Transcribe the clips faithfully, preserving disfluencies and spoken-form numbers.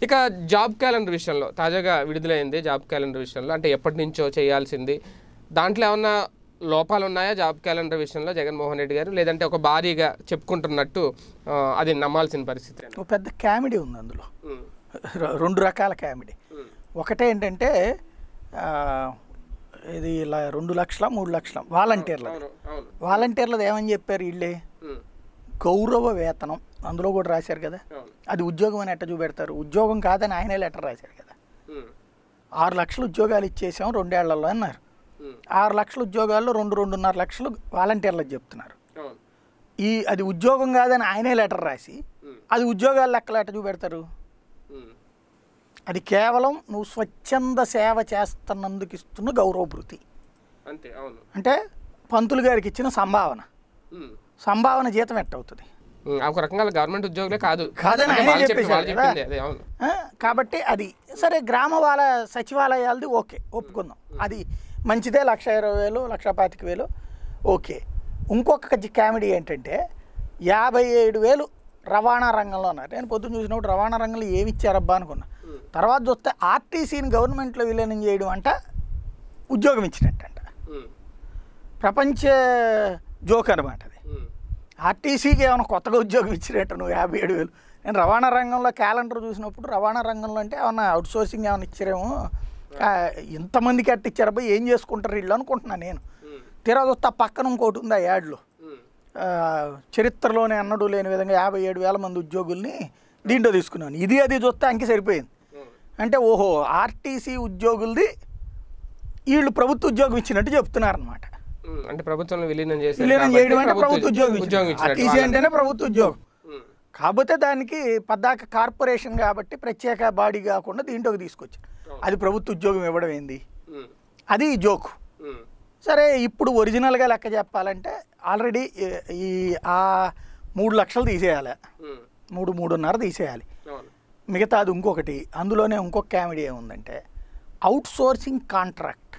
ఇక job calendar విషయంలో తాజాగా విడుదలైంది. జాబ్ క్యాలెండర్ విషయంలో అంటే ఎప్పటి నుంచో చేయాల్సింది, దాంట్లో ఏమన్నా లోపాలు ఉన్నాయా జాబ్ క్యాలెండర్ విషయంలో జగన్మోహన్ రెడ్డి గారు, లేదంటే ఒక భారీగా చెప్పుకుంటున్నట్టు అది నమ్మాల్సిన పరిస్థితి? ఒక పెద్ద కామెడీ ఉంది అందులో, రెండు రకాల కామెడీ. ఒకటే ఏంటంటే ఇది ఇలా రెండు లక్షల మూడు లక్షల వాలంటీర్ల వాలంటీర్లది ఏమని చెప్పారు వీళ్ళే, గౌరవ వేతనం అందులో కూడా రాశారు కదా, అది ఉద్యోగం అని ఎట్ట చూపెడతారు? ఉద్యోగం కాదని ఆయనే లెటర్ రాశారు కదా. ఆరు లక్షల ఉద్యోగాలు ఇచ్చేసాం రెండేళ్లలో అన్నారు. ఆరు లక్షల ఉద్యోగాల్లో రెండు రెండున్నర లక్షలు వాలంటీర్లకు చెప్తున్నారు. ఈ అది ఉద్యోగం కాదని ఆయనే లెటర్ రాసి అది ఉద్యోగాల లెక్కలు ఎట్ట చూపెడతారు? అది కేవలం నువ్వు స్వచ్ఛంద సేవ చేస్తున్నందుకు ఇస్తున్న గౌరవభృతి. అంటే పంతులు గారికి ఇచ్చిన సంభావన, సంభావన జీతం ఎట్టవుతుంది? ఒక రకంగా గవర్నమెంట్ ఉద్యోగులే కాదు కాదని ఆయనే చెప్పేశారు కదా. కాబట్టి అది సరే, గ్రామ వాళ్ళ సచివాలయాలది ఓకే ఒప్పుకుందాం, అది మంచిదే, లక్ష ఇరవై వేలు లక్ష పాతిక వేలు ఓకే. ఇంకొక కామెడీ ఏంటంటే యాభై ఏడు వేలు రవాణా రంగంలో ఉన్నారు. నేను పొద్దున్న చూసినప్పుడు రవాణా రంగంలో ఏమి ఇచ్చారబ్బా అనుకున్నా. తర్వాత చూస్తే ఆర్టీసీని గవర్నమెంట్లో విలీనం చేయడం అంట ఉద్యోగం ఇచ్చినట్టంట. ప్రపంచ జోక్ అనమాట అది. ఆర్టీసీకి ఏమైనా కొత్తగా ఉద్యోగం ఇచ్చినట్టు నువ్వు యాభై ఏడు వేలు. నేను రవాణా రంగంలో క్యాలెండర్ చూసినప్పుడు రవాణా రంగంలో అంటే ఏమన్నా అవుట్ సోర్సింగ్ ఏమైనా ఇచ్చారేమో, ఇంతమందికి అట్ట ఇచ్చారబ్బా ఏం చేసుకుంటారు వీళ్ళు అనుకుంటున్నాను నేను. తీరా చూస్తే పక్కన ఇంకోటి ఉంది ఆ యాడ్లో, చరిత్రలోనే అన్నడు లేని విధంగా యాభై ఏడు వేల మంది ఉద్యోగుల్ని దీంట్లో తీసుకున్నాను. ఇది అది చూస్తే అంకి సరిపోయింది. అంటే ఓహో ఆర్టీసీ ఉద్యోగులది వీళ్ళు ప్రభుత్వ ఉద్యోగం ఇచ్చినట్టు చెప్తున్నారు అనమాట. అంటే ప్రభుత్వం విలీనం చేసి విలీనం చేయడం అంటే ప్రభుత్వ ఉద్యోగం, ఆర్టీసీ అంటేనే ప్రభుత్వ ఉద్యోగం. కాకపోతే దానికి పద్దాక కార్పొరేషన్ కాబట్టి ప్రత్యేక బాడీ కాకుండా దీంట్లోకి తీసుకొచ్చారు. అది ప్రభుత్వ ఉద్యోగం ఇవ్వడం ఏంది, అది జోకు. సరే, ఇప్పుడు ఒరిజినల్గా లెక్క చెప్పాలంటే ఆల్రెడీ ఈ ఆ మూడు లక్షలు తీసేయాలి, మూడు మూడున్నర తీసేయాలి. మిగతా అది ఇంకొకటి, అందులోనే ఇంకొక కామెడీ ఏముందంటే అవుట్ సోర్సింగ్ కాంట్రాక్ట్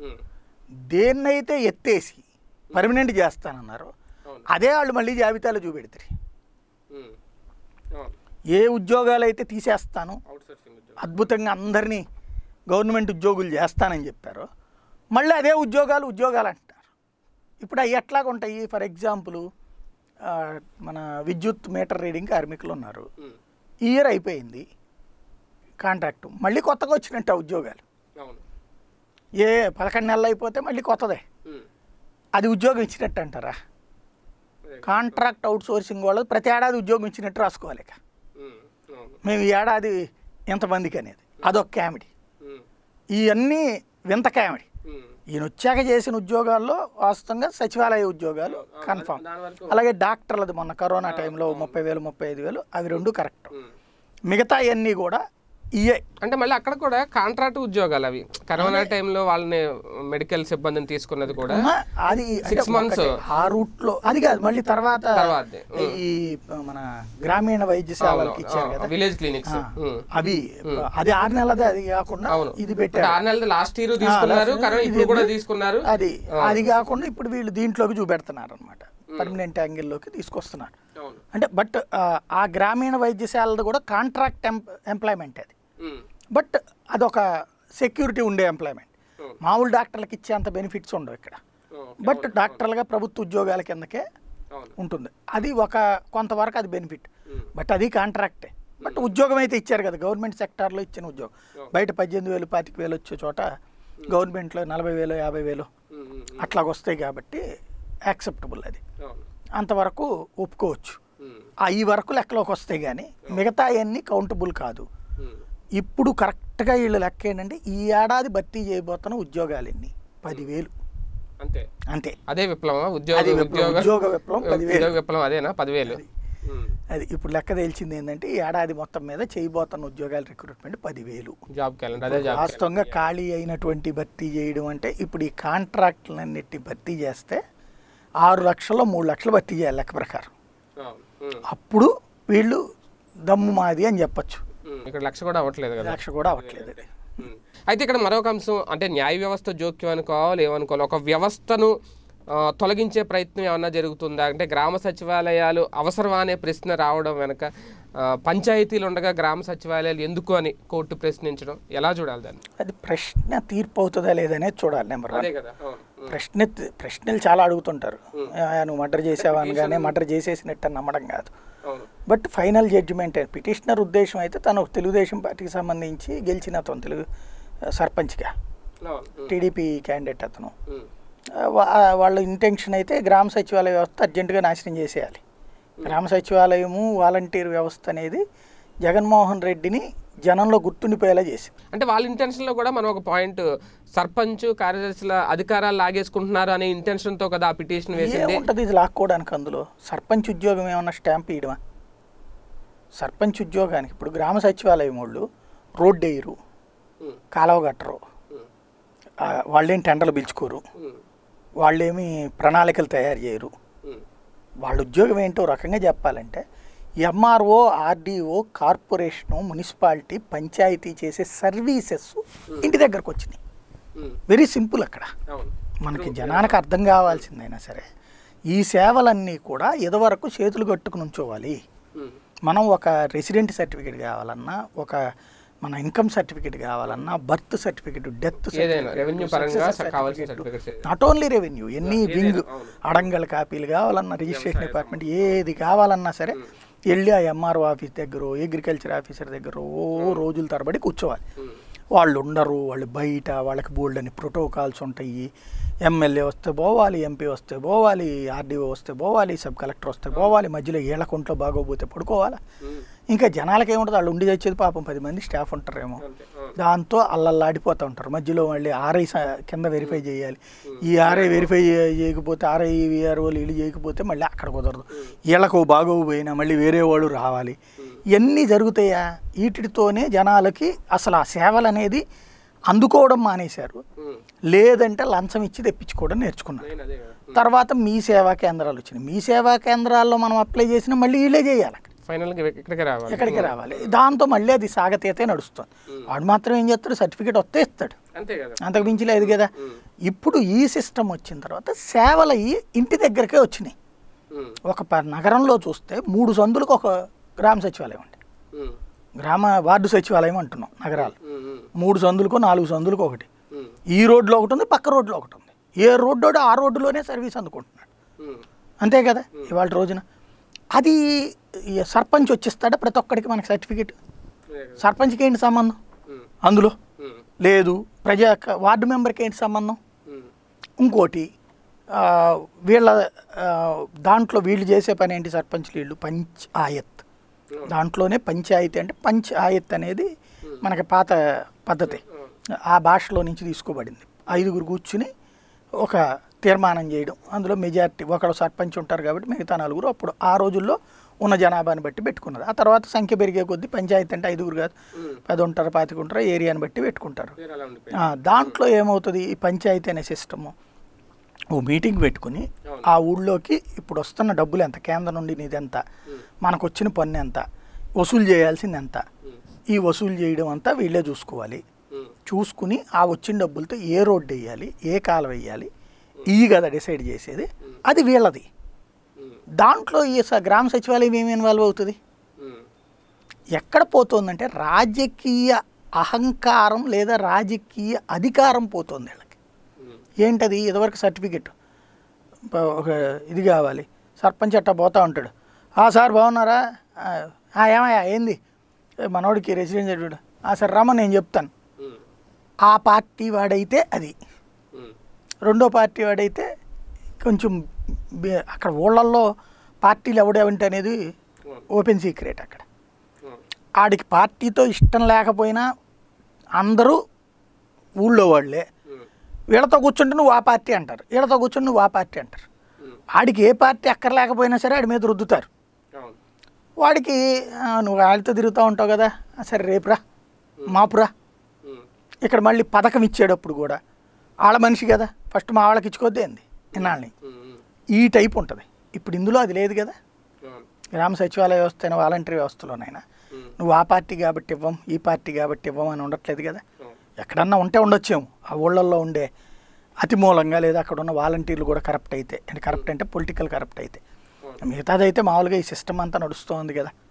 దేన్నైతే ఎత్తేసి పర్మనెంట్ చేస్తానన్నారో అదే వాళ్ళు మళ్ళీ జాబితాలో చూపెడతారు. ఏ ఉద్యోగాలు అయితే తీసేస్తాను అద్భుతంగా అందరినీ గవర్నమెంట్ ఉద్యోగులు చేస్తానని చెప్పారో మళ్ళీ అదే ఉద్యోగాలు ఉద్యోగాలు అంటారు. ఇప్పుడు అవి ఎట్లాగా ఉంటాయి? ఫర్ ఎగ్జాంపుల్ మన విద్యుత్ మీటర్ రీడింగ్ కార్మికులు ఉన్నారు, ఇయర్ అయిపోయింది కాంట్రాక్టు, మళ్ళీ కొత్తగా వచ్చినట్టు ఆ ఉద్యోగాలు. ఏ పదకొండు నెలలు అయిపోతే మళ్ళీ కొత్తదే, అది ఉద్యోగం ఇచ్చినట్టు అంటారా? కాంట్రాక్ట్ అవుట్ సోర్సింగ్ వాళ్ళు ప్రతి ఏడాది ఉద్యోగం ఇచ్చినట్టు రాసుకోవాలి. ఇక మేము ఈ ఏడాది ఎంతమందికి అనేది అదొక కామెడీ. ఇవన్నీ వింత కామెడీ. ఈయన వచ్చాక చేసిన ఉద్యోగాల్లో వాస్తవంగా సచివాలయ ఉద్యోగాలు కన్ఫామ్. అలాగే డాక్టర్లది మొన్న కరోనా టైంలో ముప్పై వేలు ముప్పై ఐదు వేలు అవి రెండు కరెక్ట్. మిగతా అన్నీ కూడా ఇయే. అంటే మళ్ళీ అక్కడ కూడా కాంట్రాక్ట్ ఉద్యోగాలు అవి. కరోనా టైంలో వాళ్ళని మెడికల్ సిబ్బందిని తీసుకున్నది కూడా అది సిక్స్ మంత్స్ ఆ రూట్ లో, అది కాదు మళ్ళీ తర్వాత ఈ మన గ్రామీణ వైద్యశాలకి ఇచ్చారు కదా విలేజ్ క్లినిక్స్, అవి అది ఆరు నెలది. అది కాకుండా ఇది పెట్టారు, ఆరు నెలది లాస్ట్ ఇయర్ తీసుకున్నారు, ఇప్పుడు కూడా తీసుకున్నారు. అది అది కాకుండా ఇప్పుడు వీళ్ళు దీంట్లోకి చూపెడుతున్నారు అనమాట, పర్మనెంట్ యాంగిల్లోకి తీసుకొస్తున్నారు. అంటే బట్ ఆ గ్రామీణ వైద్యశాలది కూడా కాంట్రాక్ట్ ఎంప్లాయ్మెంట్ అది, బట్ అదొక సెక్యూరిటీ ఉండే ఎంప్లాయ్మెంట్. మామూలు డాక్టర్లకు ఇచ్చే అంత బెనిఫిట్స్ ఉండవు ఇక్కడ, బట్ డాక్టర్లుగా ప్రభుత్వ ఉద్యోగాల కిందకే ఉంటుంది. అది ఒక కొంతవరకు అది బెనిఫిట్, బట్ అది కాంట్రాక్టే. బట్ ఉద్యోగం అయితే ఇచ్చారు కదా, గవర్నమెంట్ సెక్టార్లో ఇచ్చిన ఉద్యోగం. బయట పద్దెనిమిది వేలు పాతిక వేలు వచ్చే చోట గవర్నమెంట్లో నలభై వేలు యాభై వేలు అట్లాగ వస్తాయి కాబట్టి యాక్సెప్టబుల్, అది అంతవరకు ఒప్పుకోవచ్చు. ఈ వరకు లెక్కలోకి వస్తాయి కానీ మిగతా అవన్నీ కౌంటబుల్ కాదు. ఇప్పుడు కరెక్ట్గా వీళ్ళు లెక్క ఏంటంటే ఈ ఏడాది భర్తీ చేయబోతున్న ఉద్యోగాలు ఎన్ని? పదివేలు అంతే అంతే అదే విప్లవం, ఉద్యోగ ఉద్యోగ విప్లవం పదివేలు విప్లవం అదేనా పదివేలు. అది ఇప్పుడు లెక్క తేల్చింది ఏంటంటే ఈ ఏడాది మొత్తం మీద చేయబోతున్న ఉద్యోగాల రిక్రూట్మెంట్ పదివేలు. జాబ్ క్యాలెండర్ వాస్తవంగా ఖాళీ అయినటువంటి భర్తీ చేయడం అంటే ఇప్పుడు ఈ కాంట్రాక్టులన్నిటి భర్తీ చేస్తే ఆరు లక్షల్లో మూడు లక్షలు భర్తీ చేయాలి లెక్క ప్రకారం. అప్పుడు వీళ్ళు దమ్ము మాది అని చెప్పచ్చు. ఇక్కడ లక్ష కూడా అవ్వట్లేదు కదా, లక్ష కూడా అవ్వట్లేదు. అయితే ఇక్కడ మరొక అంశం అంటే న్యాయ వ్యవస్థ జోక్యం అనుకోవాలి ఏమనుకోవాలి, ఒక వ్యవస్థను తొలగించే ప్రయత్నం ఏమన్నా జరుగుతుందా? అంటే గ్రామ సచివాలయాలు అవసరమా అనే ప్రశ్న రావడం వెనక పంచాయతీలు ఉండగా గ్రామ సచివాలయాలు ఎందుకు అని కోర్టు ప్రశ్నించడం ఎలా చూడాలి దాన్ని? అది ప్రశ్న తీర్పు అవుతుందా లేదనేది చూడాలి. నెంబర్ వన్, అదే కదా. ప్రశ్న ప్రశ్నలు చాలా అడుగుతుంటారు. నువ్వు మర్డర్ చేసావా అనగానే మర్డర్ చేసేసినట్టు నమ్మడం కాదు. బట్ ఫైనల్ జడ్జిమెంట్ పిటిషనర్ ఉద్దేశం అయితే తను తెలుగుదేశం పార్టీకి సంబంధించి గెలిచిన అతను తెలుగు సర్పంచ్గా టీడీపీ క్యాండిడేట్ అతను, వాళ్ళ ఇంటెన్షన్ అయితే గ్రామ సచివాలయ వ్యవస్థ అర్జెంటుగా నాశనం చేసేయాలి. గ్రామ సచివాలయము వాలంటీర్ వ్యవస్థ అనేది జగన్మోహన్ రెడ్డిని జనంలో గుర్తుండిపోయేలా చేసింది. అంటే వాళ్ళ ఇంటెన్షన్లో కూడా మనం ఒక పాయింట్, సర్పంచ్ కార్యదర్శుల అధికారాలు లాగేసుకుంటున్నారు అనే ఇంటెన్షన్తో కదా ఆ పిటిషన్ వేసింది. ఉంటుంది ఇది లాక్కోవడానికి. అందులో సర్పంచ్ ఉద్యోగం ఏమన్నా స్టాంప్ ఇయడమా? సర్పంచ్ ఉద్యోగానికి ఇప్పుడు గ్రామ సచివాలయం వాళ్ళు రోడ్డు వేయరు, కాలువ కట్టరు, వాళ్ళేం టెండర్లు పిలుచుకోరు, వాళ్ళేమి ప్రణాళికలు తయారు చేయరు. వాళ్ళ ఉద్యోగం ఏంటో రకంగా చెప్పాలంటే MRO, RDO, corporation, municipality, panchayati చేసే సర్వీసెస్ ఇంటి దగ్గరకు వచ్చినాయి. Very simple. అక్కడ మనకి జనానికి అర్థం కావాల్సిందైనా సరే ఈ సేవలన్నీ కూడా ఇదివరకు చేతులు కట్టుకుని ఉంచోవాలి. మనం ఒక రెసిడెంట్ సర్టిఫికేట్ కావాలన్నా, ఒక మన ఇన్కమ్ సర్టిఫికేట్ కావాలన్నా, birth certificate, death certificate, not only revenue, ఎన్ని వింగ్ అడంగల్ కాపీలు కావాలన్నా, రిజిస్ట్రేషన్ డిపార్ట్మెంట్ ఏది కావాలన్నా సరే వెళ్ళి ఆ ఎంఆర్ఓ ఆఫీస్ దగ్గర, అగ్రికల్చర్ ఆఫీసర్ దగ్గర ఓ రోజుల తరబడి కూర్చోవాలి. వాళ్ళు ఉండరు, వాళ్ళు బయట, వాళ్ళకి బోల్డ్ అని ప్రోటోకాల్స్ ఉంటాయి. ఎమ్మెల్యే వస్తే పోవాలి, ఎంపీ వస్తే పోవాలి, ఆర్డీఓ వస్తే పోవాలి, సబ్ కలెక్టర్ వస్తే పోవాలి, మధ్యలో ఏళ్ళకుంట్లో బాగోపోతే పడుకోవాలి. ఇంకా జనాలకి ఏముంటుంది, వాళ్ళు ఉండి తెచ్చేది పాపం పది మంది స్టాఫ్ ఉంటారేమో, దాంతో అల్లల్లాడిపోతూ ఉంటారు. మధ్యలో మళ్ళీ ఆర్ఐ కింద వెరిఫై చేయాలి. ఈ ఆర్ఐ వెరిఫై చేయకపోతే, ఆర్ఐ వీఆర్ఓ వీళ్ళు చేయకపోతే మళ్ళీ అక్కడ కుదరదు. వీళ్ళకు బాగోపోయినా మళ్ళీ వేరే వాళ్ళు రావాలి. ఇవన్నీ జరుగుతాయా? వీటితోనే జనాలకి అసలు ఆ సేవలు అనేది అందుకోవడం మానేశారు. లేదంటే లంచం ఇచ్చి తెప్పించుకోవడం నేర్చుకున్నారు. తర్వాత మీ సేవా కేంద్రాలు వచ్చినాయి. మీ సేవా కేంద్రాల్లో మనం అప్లై చేసినా మళ్ళీ వీళ్ళే చేయాలి, ఎక్కడికి రావాలి. దాంతో మళ్ళీ అది సాగతీతే నడుస్తుంది. వాడు మాత్రం ఏం చేస్తాడు, సర్టిఫికేట్ వస్తే ఇస్తాడు, అంతకు మించి లేదు కదా. ఇప్పుడు ఈ సిస్టమ్ వచ్చిన తర్వాత సేవలు అయ్యి ఇంటి దగ్గరకే వచ్చినాయి. ఒక నగరంలో చూస్తే మూడు సందులకు ఒక గ్రామ సచివాలయం ఉంది. గ్రామ వార్డు సచివాలయం అంటున్నాం నగరాలు. మూడు సందులకు నాలుగు సందులకు ఒకటి, ఈ రోడ్లో ఒకటి ఉంది, పక్క రోడ్లో ఒకటి ఉంది. ఏ రోడ్డు ఆ రోడ్డులోనే సర్వీస్ అందుకుంటున్నాడు, అంతే కదా ఇవాళ రోజున. అది సర్పంచ్ వచ్చిస్తాడా ప్రతి ఒక్కడికి మనకి సర్టిఫికేట్? సర్పంచ్కి ఏంటి సంబంధం అందులో? లేదు. ప్రజా వార్డు మెంబర్కి ఏంటి సంబంధం? ఇంకోటి వీళ్ళ దాంట్లో వీళ్ళు చేసే పని ఏంటి? సర్పంచ్ వీళ్ళు పంచ్ ఆయత్, దాంట్లోనే పంచాయతీ అంటే పంచ్ ఆయత్ అనేది మనకి పాత పద్ధతి, ఆ భాషలో నుంచి తీసుకోబడింది. ఐదుగురు కూర్చుని ఒక తీర్మానం చేయడం, అందులో మెజారిటీ ఒకళ్ళు సర్పంచ్ ఉంటారు కాబట్టి మిగతా నలుగురు అప్పుడు ఆ రోజుల్లో ఉన్న జనాభాని బట్టి పెట్టుకున్నారు. ఆ తర్వాత సంఖ్య పెరిగే కొద్దీ పంచాయతీ అంటే ఐదుగురు కాదు పది ఉంటారు, పాతిక ఉంటారు, ఏరియాని బట్టి పెట్టుకుంటారు. దాంట్లో ఏమవుతుంది, ఈ పంచాయతీ అనే సిస్టము ఓ మీటింగ్ పెట్టుకుని ఆ ఊళ్ళోకి ఇప్పుడు వస్తున్న డబ్బులు ఎంత, కేంద్రం నుండి నీది ఎంత, మనకు వచ్చిన పన్ను ఎంత, వసూలు చేయాల్సింది ఎంత, ఈ వసూలు చేయడం అంతా వీళ్ళే చూసుకోవాలి. చూసుకుని ఆ వచ్చిన డబ్బులతో ఏ రోడ్డు వేయాలి, ఏ కాలువ వేయాలి, ఈ కదా డిసైడ్ చేసేది, అది వీళ్ళది. దాంట్లో ఈ గ్రామ సచివాలయం ఏమి ఇన్వాల్వ్ అవుతుంది? ఎక్కడ పోతుందంటే రాజకీయ అహంకారం లేదా రాజకీయ అధికారం పోతుంది వీళ్ళకి. ఏంటది? ఇదివరకు సర్టిఫికెట్ ఒక ఇది కావాలి, సర్పంచ్ అట్టా పోతూ ఉంటాడు, ఆ సార్ బాగున్నారా, ఏమయ్యా ఏంది మనోడికి రెసిడెన్స్ సర్టిఫికెట్, ఆ సార్ రమ్మని నేను చెప్తాను. ఆ పార్టీ వాడైతే అది, రెండో పార్టీ వాడైతే కొంచెం అక్కడ ఊళ్ళల్లో పార్టీలు ఎవడేవంటే అనేది ఓపెన్ సీక్రెట్. అక్కడ ఆడికి పార్టీతో ఇష్టం లేకపోయినా అందరూ ఊళ్ళో వాళ్ళే, వీళ్ళతో కూర్చుంటే నువ్వు ఆ పార్టీ అంటారు, వీళ్ళతో కూర్చుంటే నువ్వు ఆ పార్టీ అంటారు. వాడికి ఏ పార్టీ అక్కర్లేకపోయినా సరే వాడి మీద రుద్దుతారు. వాడికి నువ్వు వాళ్ళతో తిరుగుతూ ఉంటావు కదా, సరే రేపురా మాపురా. ఇక్కడ మళ్ళీ పథకం ఇచ్చేటప్పుడు కూడా వాళ్ళ మనిషి కదా, ఫస్ట్ మా వాళ్ళకి ఇచ్చుకోద్దే ఏంది ఇన్నాళ్ళని, ఈ టైప్ ఉంటుంది. ఇప్పుడు ఇందులో అది లేదు కదా. గ్రామ సచివాలయ వ్యవస్థ అయినా వాలంటరీ వ్యవస్థలోనైనా నువ్వు ఆ పార్టీ కాబట్టి ఇవ్వం, ఈ పార్టీ కాబట్టి ఇవ్వం అని ఉండట్లేదు కదా. ఎక్కడన్నా ఉంటే ఉండొచ్చేమో ఆ ఊళ్ళల్లో ఉండే అతి మూలంగా, లేదా అక్కడ ఉన్న వాలంటీర్లు కూడా కరప్ట్ అయితే, అంటే కరప్ట్ అంటే పొలిటికల్ కరప్ట్ అయితే. మిగతాదైతే మామూలుగా ఈ సిస్టమ్ అంతా నడుస్తూ ఉంది కదా.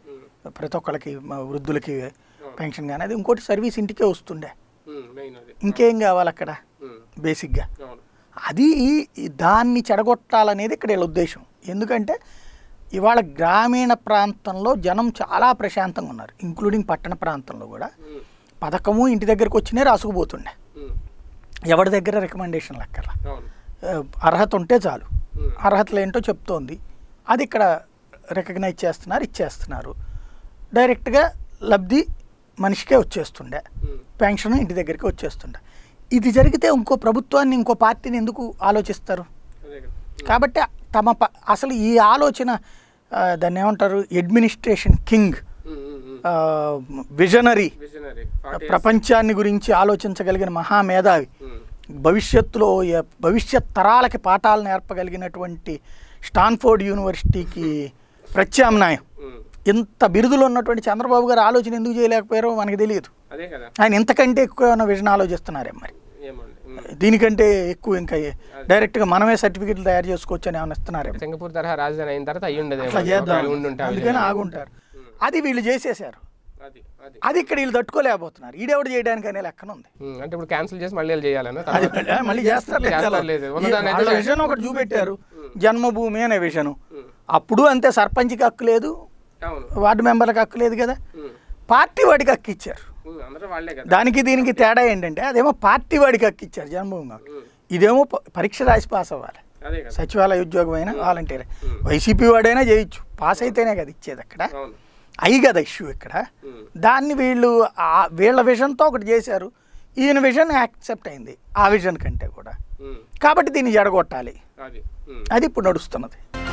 ప్రతి ఒక్కళ్ళకి మ- వృద్ధులకి పెన్షన్ కానీ, అది ఇంకోటి సర్వీస్ ఇంటికే వస్తుండే, ఉమ్, మెయిన్ అది. ఇంకేం కావాలి అక్కడ ఉమ్, బేసిక్గా. అవును. అది ఈ- దాన్ని చెడగొట్టాలనేది ఇక్కడ వీళ్ళ ఉద్దేశం. ఎందుకంటే ఇవాళ గ్రామీణ ప్రాంతంలో జనం చాలా ప్రశాంతంగా ఉన్నారు, ఇంక్లూడింగ్ పట్టణ ప్రాంతంలో కూడా. ఉమ్, పథకము ఇంటి దగ్గరకు వచ్చినే రాసుకుపోతుండే, ఉమ్, ఎవరి దగ్గర రికమెండేషన్లు అక్కర్లా, అవును. ఆ, అర్హత ఉంటే చాలు. ఉమ్, అర్హతలు ఏంటో చెప్తోంది, అది ఇక్కడ రికగ్నైజ్ చేస్తున్నారు, ఇచ్చేస్తున్నారు. డైరెక్ట్గా లబ్ధి మనిషికే వచ్చేస్తుండే, ఉమ్, పెన్షన్ ఇంటి దగ్గరికి వచ్చేస్తుండే. ఇది జరిగితే ఇంకో ప్రభుత్వాన్ని ఇంకో పార్టీని ఎందుకు ఆలోచిస్తారు? అదే కదా. కాబట్టి తమ ప అసలు ఈ ఆలోచన, ఆ, దాన్ని ఏమంటారు, administration king, um, um, um, visionary, visionary forty. ప్రపంచాన్ని గురించి ఆలోచించగలిగిన మహామేధావి, ఉమ్, భవిష్యత్తులో ఎ- భవిష్యత్ తరాలకి పాఠాలు నేర్పగలిగినటువంటి స్టాన్ఫోర్డ్ యూనివర్సిటీకి ప్రత్యామ్నాయం, ఉమ్, ఇంత బిరుదులు ఉన్నటువంటి చంద్రబాబు గారు ఆలోచన ఎందుకు చేయలేకపోయారో మనకి తెలియదు. అదే కదా. ఆయన ఇంతకంటే ఎక్కువ ఏమైనా విజన్ ఆలోచిస్తున్నారే మరి, ఏమండి. ఉమ్. దీనికంటే ఎక్కువ ఇంకా డైరెక్ట్గా మనమే సర్టిఫికెట్లు తయారు చేసుకోవచ్చు అని ఏమైనా ఇస్తున్నారేమో. సింగపూర్ తరహా రాజధాని అయిన తర్వాత అయ్యి ఉండదు, అట్లా చేద్దాం అందుకని ఆగుంటారు. అది వీళ్ళు చేసేసారు, అది అది అది ఇక్కడ వీళ్ళు తట్టుకోలేకపోతున్నారు. ఈడెవడు చేయడానికి అనే లెక్కన ఉంది. ఉమ్, అంటే ఇప్పుడు క్యాన్సిల్ చేసి మళ్ళీ వీళ్ళు చేయాలన్నా అది మళ్ళీ- మళ్ళీ చేస్తారు. చేస్తారు లేదు. ఉన్నదాన్ని అయితే వాళ్ళ విజన్ ఒకటి చూపెట్టారు, జన్మభూమి అనే విజను. ఉమ్, అప్పుడు అంతే, సర్పంచ్కి హక్కు లేదు, అవును. వార్డు మెంబర్లకు హక్కు లేదు కదా, ఉమ్, పార్టీ వాడికి హక్కు ఇచ్చారు. ఉమ్, అందరూ వాళ్ళే కదా. దానికి దీనికి తేడా ఏంటంటే అదేమో పార్టీ వాడికి హక్కు ఇచ్చారు జన్మభూమి హక్కు, ఉమ్, ఇదేమో ప- పరీక్ష రాసి పాస్ అవ్వాలి, అదే కదా. సచివాలయ ఉద్యోగం అయినా వాలంటీర్, ఉమ్, వైసీపీ వాడైనా చేయొచ్చు, పాస్ అయితేనే కదా ఇచ్చేది. అక్కడ అవును. అయి కదా ఇష్యూ ఇక్కడ. ఉమ్, దాన్ని వీళ్ళు ఆ- వీళ్ళ విజన్తో ఒకటి చేశారు, ఈయన విజన్ యాక్సెప్ట్ అయింది ఆ విజన్ కంటే కూడా. ఉమ్, కాబట్టి దీన్ని జడగొట్టాలి, అది. ఉమ్. అది ఇప్పుడు నడుస్తున్నది.